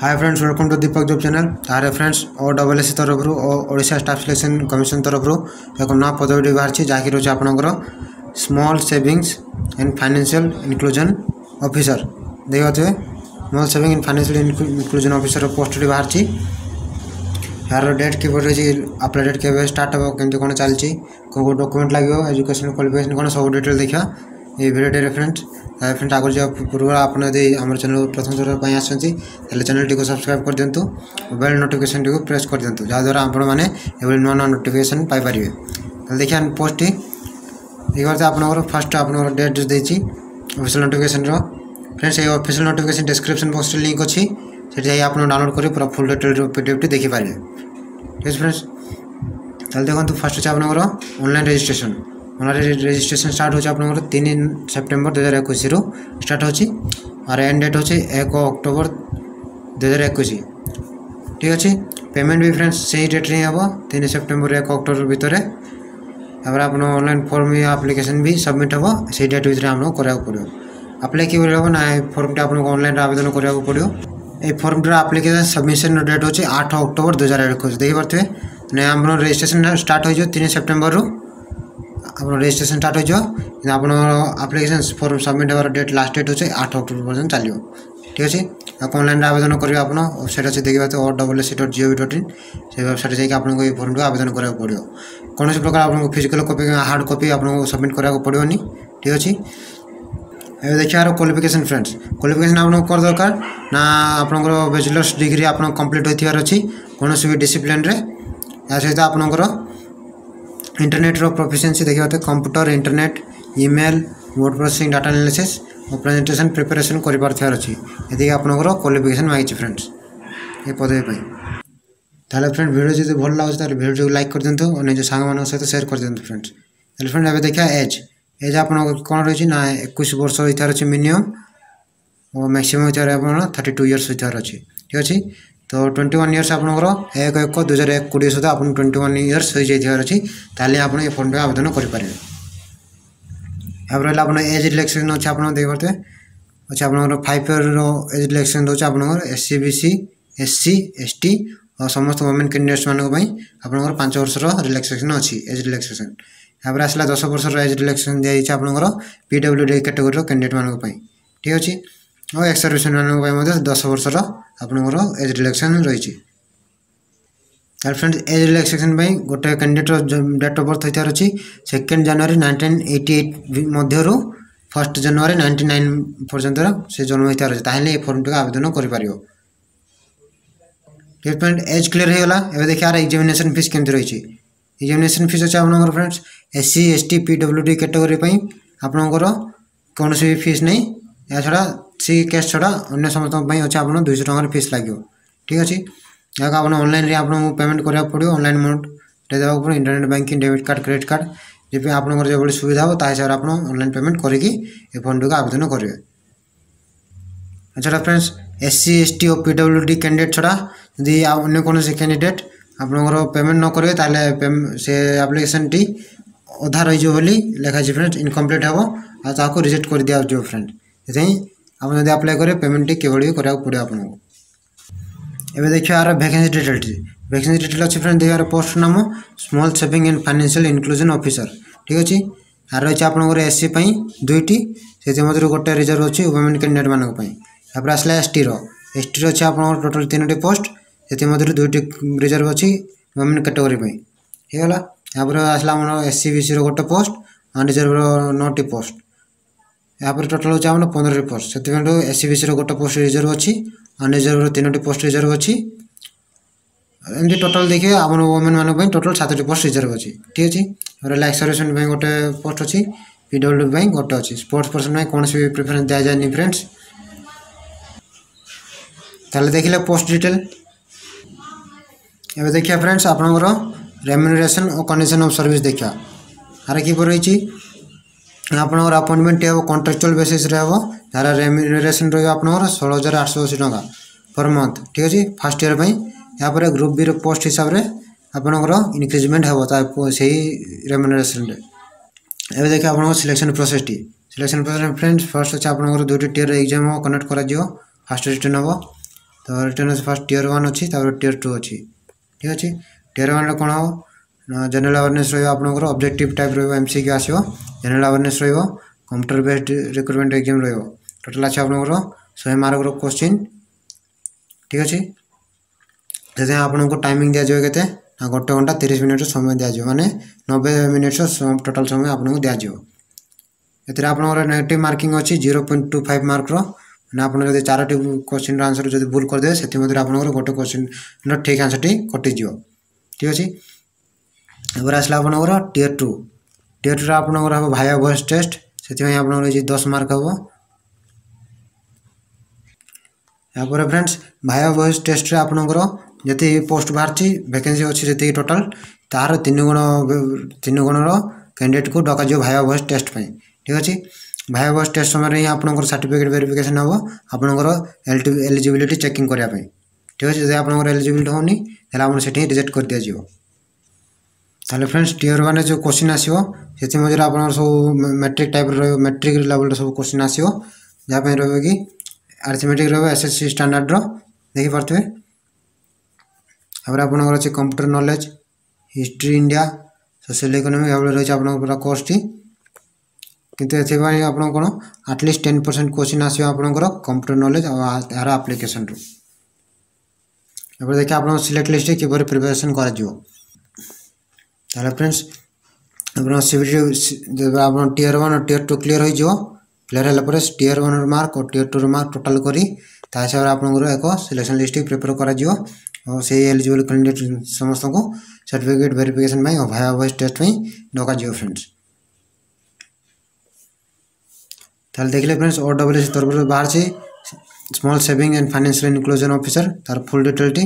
Hi friends, welcome to Deepak job channel. तारे friends OSSC तरफ Odisha staff selection commission तरफ एक नया पदवी बाहरी जहाँकि रोचे आपंकर small savings and financial inclusion officer देखिए small saving and financial inclusion officer post बाहरी। यार डेट के अप्लाई डेट के स्टार्ट हो कमी कौन चलती कौ डॉक्यूमेंट लगे एजुकेशन क्वालिफिकेशन कौन सब डिटेल देखा ये वीडियो फ्रेंड्स। फ्रेंड्स आगे जब पूर्व आपने आम चैनल प्रथम थर पर आसती चैनल टी सब्सक्राइब कर दिंतु, मोबाइल नोटिफिकेशन टी प्रेस कर दिंतु जहाँद्वारा आपण मैंने नुआ नुआ नोटिफिकेशन पाइपर। देखिए पोस्ट टी देखिए आपंकर फास्ट आप डेट जो देती ऑफिशियल नोटिफिकेशन फ्रेंड्स ये official notification description box link अच्छी से आप डाउनलोड कर पूरा फुल डिटेल पीडीएफ टी देखिपारे। ठीक है फ्रेंड्स, चल देखो फर्स्ट अच्छे आपंकर online registration. Online registration start होची आपनकर 3 सेप्टेम्बर 2021 रु स्टार्ट होची और एंड डेट होची 1 अक्टोबर 2021। ठीक अच्छे, पेमेंट भी फ्रेंड्स सही डेट रे हम 3 सेप्टेम्बर 1 अक्टोबर भितर। आप ऑनलाइन फॉर्म या एप्लिकेशन भी सबमिट हम से डेट भितर आपको करा पड़ो। अप्लाई कि हम ना फॉर्म आपको ऑनलाइन आवेदन करा पड़ो। ये फॉर्म एप्लिकेशन सबमिशन डेट होची 8 अक्टोबर 2021 देखी पारे ना। आप रजिस्ट्रेशन स्टार्ट हो 3 सेप्टेम्बर रु आप रजिस्ट्रेशन स्टार्ट हो एप्लिकेशन फॉर्म सबमिट होवर डेट लास्ट डेट होचे 8 अक्टोबर पर्यटन चलो। ठीक अच्छे, आप ऑनलाइन आवेदन करेंगे आप वेबसाइट अच्छे देखिए OSSC.gov.in से वेबसाइट जाकि आपको ये फॉर्म आवेदन करा पड़ो। कौन प्रकार आपको फिजिकल कॉपी हार्ड कॉपी आपको सबमिट करा पड़ोनी। ठीक अच्छे, ये देखिए यार क्वालिफिकेशन फ्रेंड्स क्वालिफिकेशन आपको कौन दरकार ना आपंकर बैचलर्स डिग्री आप कंप्लीट होती अच्छी कौन भी डिसिप्लिन रे। या सहित आपंकर इंटरनेट रो प्रोफिशिएंसी देखिए computer internet email word processing data analysis और प्रेजेंटेशन प्रिपरेशन कर पार्थियार अच्छी ये आपंकर क्वालिफिकेशन मांगी फ्रेंड्स ये पदवी। ताले फ्रेंड वीडियो जो भल लगे वीडियो लाइक कर दिंतु और निज सांग सहित शेयर कर दिंतु फ्रेंड्स। ताले फ्रेंड ए देखिए एज आप कौन रही ना 21 वर्ष होतार अच्छे मिनिमम और मैक्सिमम होतार आप 32 इयर्स होतार अच्छे। ठीक अच्छे, तो 21 इयर्स आपंकर 1/1/2021 सुधा आप 21 इयर्स हो जाइए अच्छी ताले आप फॉर्म आवेदन करेंगे। रहा आप एज रिलैक्सेशन अच्छे आप देख पारे अच्छे आप 5 इयर एज रिलैक्सेशन रोचे आप SC BC SC ST और समस्त वुमेन कैंडिडेट्स मानी आप 5 वर्ष रिलैक्सेशन अच्छी एज रिलैक्सेशन। यहाँ आसला 10 वर्ष एज रिलैक्सेशन दिखाई आपंकर PWD कैटेगोरी कैंडिडेट मानी। ठीक अच्छे, और एक्स सर्विसमैन मानी 10 वर्ष आपंकर एज रिलैक्सेशन रही। फ्रेंड्स एज रिलैक्सेशन गोटे कैंडिडेट डेट ऑफ बर्थ होतार अच्छी 2 जनवरी 1988 मध्य 1 जनवरी 1999 पर्यंत से जन्म होतार अच्छे ताहले फॉर्म टी आवेदन कर। फ्रेंड एज क्लियर होगा। ये देखिए यार एग्जामिनेशन फीस केमती रही। एग्जामिनेशन फीस अच्छे आपंकर friends SC ST PWD category आपंकर कौन भी फीस नहीं। या छड़ा सी केस छड़ा अन्य समस्त अच्छे आप 200 टकर फीस लगे। ठीक अच्छे, यहाँ आप ऑनलाइन आपको पेमेंट करा पड़ो ऑनलाइन मोड देवा पड़ो internet banking debit card credit card जब आपंकर जो सुविधा हो हिसाब से आप ऑनलाइन पेमेंट करके फॉर्म टी आवेदन करेंगे। अच्छा फ्रेंड्स SC ST और PWD कैंडिडेट छड़ा यदि अन्य कौन कैंडिडेट आपंकर पेमेंट न करेंगे ताले से एप्लिकेशन टी अधा रही लिखाई फ्रेंड्स इनकम्प्लीट हम आपको रिजेक्ट कर दिया जाए फ्रेंड। ये आप अप्लाई करेंगे पेमेंट टी केवल करा पड़ो आपको। ये देखिए यार वैकेंसी डिटेल अच्छे फ्रेंड देखिए पोस्ट नाम small saving and financial inclusion officer. ठीक अच्छे, यार रही आपंकर SC 2टी से गोटे रिजर्व अच्छी वुमेन कैंडिडेट मानी। आसला ST अच्छे आप टोटाल 3टी पोस्ट से 2टी रिजर्व अच्छी वुमेन कैटेगोरी होगा। यहाँ आसला SC BC गोटे पोस्ट और रिजर्व 9टी पोस्ट। यहाँ पर टोटाल होता है 15टी पोस्ट से SC BC गोटे पोस्ट रिजर्व अच्छी और रिजर्व 3टी पोस्ट रिजर्व अच्छी। एमती टोटाल देखिए आप वुमेन मान टोटाल 7टी पोस्ट रिजर्व अच्छी। ठीक अच्छे, रहा एक्स सर्विसमैन गोटे पोस्ट अच्छी PWD गोटे अच्छी स्पोर्ट्स पर्सन कौन भी प्रिफरेंस दि जाए फ्रेंड्स। ताले देखिए पोस्ट डिटेल। ये देखिए फ्रेंड्स आपंकर रेम्यूनरेशन और कंडीशन ऑफ सर्विस देखा यार कि रही आपंकर अपॉइंटमेंट हम कॉन्ट्रेक्चुअल बेसिस हम यार रेम्यूनरेशन रही आपंकर 16,880 टका पर मंथ। ठीक अच्छे, फर्स्ट ईयर यहाँ पर ग्रुप बी पोस्ट हिसाब से आपंकर इनक्रिजमेंट हम से रेम्यूनरेशन। ये देखिए आप सिलेक्शन प्रोसेस फ्रेंड्स फर्स्ट अच्छे आपंकर 2टी टीयर एग्जाम कंडक्ट कर फर्स्ट रिटर्न हम तो रिटर्न अच्छे फास्ट टियर 1 अच्छी टियर 2 अच्छी ठीक अच्छे। टियर 1 कौन हो जनरल अवेयरनेस रहा ऑब्जेक्टिव टाइप एमसीक्यू आसो general awareness computer based recruitment exam total अच्छे आप 100 मार्क क्वेश्चन ठीक अच्छे। जैसे आपको टाइमिंग दिया जाए के 1 घंटा 30 मिनट समय दिज्व माने 90 मिनट टोटाल समय आपको दिज्व। ये आप नेगेटिव मार्किंग अच्छी 0.25 मार्क मैंने आप 4टी क्वेश्चन आंसर जो भूल करदे से आप गोटे क्वेश्चन ठीक आंसर टी कटिज ठीक अच्छे। एबार आसला आपंकर टियर 2 आपंकर हम भाया वॉइस टेस्ट से आप 10 मार्क हम। यापर फ्रेंड्स भाया वॉइस टेस्ट आपंकर जी पोस्ट बाहर वैकेंसी अच्छी जी टोटाल तार 3 गुण कैंडिडेट को डक भाया वॉइस टेस्ट ठीक अच्छे। भाया वॉइस टेस्ट समय ही आपंकर सर्टिफिकेट वेरिफिकेशन हम आपंकर एलिजिबिलिटी चेकिंग करने ठीक अच्छे। जब आपंकर एलिजिबिलिटी होनी आप रिजेक्ट कर दिज्व। ताले फ्रेंड्स टियर 1 जो क्वेश्चन आसो से मध्य आप सब मैट्रिक टाइप मैट्रिक लेवल सब क्वेश्चन आसो जहाँ रही कि अरिथमेटिक एसएससी स्टैंडर्ड देखिपे। आप अच्छे computer knowledge history India social economy रही है पूरा कोर्स टी किंतु ये आप कौन एटलिस्ट 10% क्वेश्चन आसो आपंकर कंप्यूटर नॉलेज और यार एप्लिकेशन रू देखिए आप सिलेक्ट लिस्ट किपर प्रिपरेशन कर फ्रेंड्स आप जब आप टियर 1 और टियर 2 क्लीयर हो क्लीयर है टियर 1 मार्क और टियर 2 मार्क टोटाल करी हिसाब से आपंकर एक सिलेक्शन लिस्ट प्रिपेयर कर से एलिजिबल कैंडिडेट समस्त को सर्टिफिकेट वेरिफिकेशन और भाया वॉइस टेस्ट डक फ्रेंड्स। ताल देखिए फ्रेंड्स OSS तरफ बाहर से small saving and financial inclusion officer तार फुल डिटेल टी।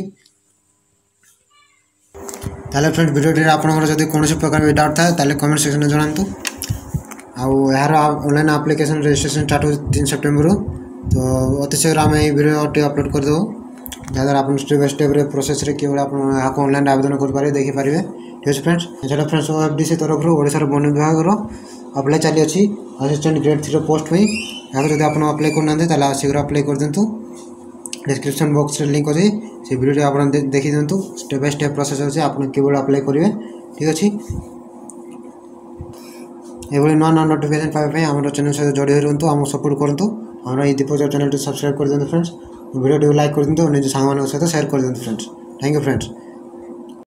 ताले फ्रेंड्स वीडियो आपंकर जब कौन प्रकार डाउट थाए ताले कमेंट सेक्शन में जनातु यार ऑनलाइन एप्लिकेशन रजिस्ट्रेशन स्टार्ट हो 3 सेप्टेम्बर तो अति शीघ्र आम वीडियो अपलोड करदेव जहाँद्वारा आप स्टेप बाय स्टेप प्रोसेस आप ऑनलाइन आवेदन करेंगे देखिपारे ठीक है फ्रेंड्स। एछा फ्रेंड्स OFDC तरफ ओडिशा वन विभाग अप्लाई चली अच्छी असिस्टेंट ग्रेड 3 पोस्ट यहाँ जब आप अप्लाई करना शीघ्र अप्लाई कर दिंतु डिस्क्रिप्शन बॉक्स लिंक अच्छी से वीडियो आप देखी दिंतु स्टेप बाय स्टेप प्रोसेस अच्छे आप केवल अप्लाई करेंगे ठीक अच्छे। ये नुआ नुआ नोटिफिकेशन पाइबा आम चैनल सहित जोड़ी रुहतु आम सपोर्ट करूँ हमारा ये दीपक चैनल सब्सक्राइब कर दिखाँ फ्रेंड्स वीडियो लाइक कर दिखाँ निज सांग सहित शेयर कर दिखाँ फ्रेंड्स। Thank you friends.